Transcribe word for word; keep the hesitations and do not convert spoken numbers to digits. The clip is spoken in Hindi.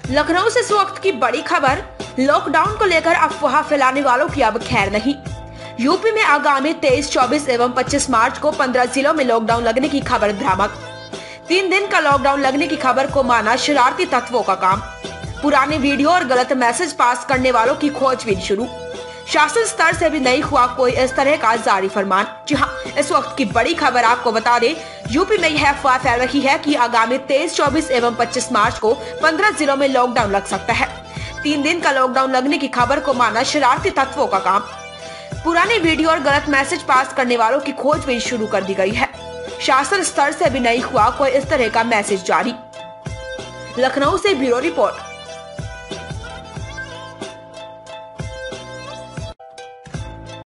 लखनऊ से इस वक्त की बड़ी खबर। लॉकडाउन को लेकर अफवाह फैलाने वालों की अब खैर नहीं। यूपी में आगामी तेईस, चौबीस एवं पच्चीस मार्च को पंद्रह जिलों में लॉकडाउन लगने की खबर भ्रामक। तीन दिन का लॉकडाउन लगने की खबर को माना शरारती तत्वों का काम। पुराने वीडियो और गलत मैसेज पास करने वालों की खोजबीन शुरू। शासन स्तर से भी नहीं हुआ कोई इस तरह का जारी फरमान। जी हाँ, इस वक्त की बड़ी खबर आपको बता दें, यूपी में यह अफवाह फैल रही है कि आगामी तेईस, चौबीस एवं पच्चीस मार्च को पंद्रह जिलों में लॉकडाउन लग सकता है। तीन दिन का लॉकडाउन लगने की खबर को माना शरारती तत्वों का काम। पुराने वीडियो और गलत मैसेज पास करने वालों की खोजबीन शुरू कर दी गई है। शासन स्तर से भी नहीं हुआ कोई इस तरह का मैसेज जारी। लखनऊ से ब्यूरो रिपोर्ट।